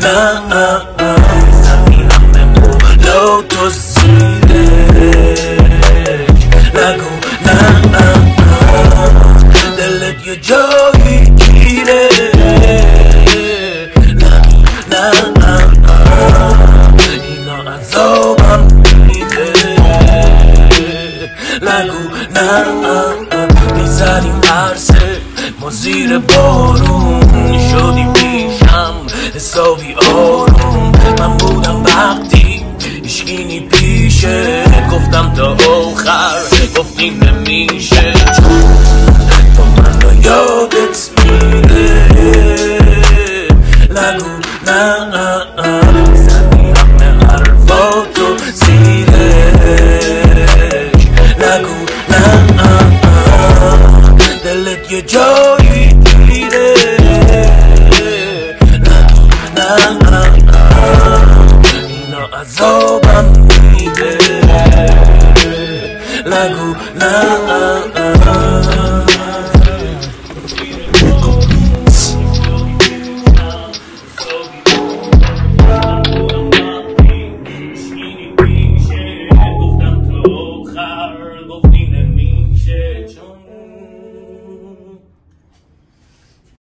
نه میزنی همه مولو تو سیرش نگو نه دلت یه جایی گیره نگو نه اینا عذابم میده نگو نه میزنیم عرصه ما زیر بارون شدیم پیشم حسابی آروم من بودم وقتی اشکینی پیشه گفتم تا آخر گفتی نمیشه چون تو منو یادت میره نگو نه میزنی همه حرفاتو زیرش نگو نه دلت یه جا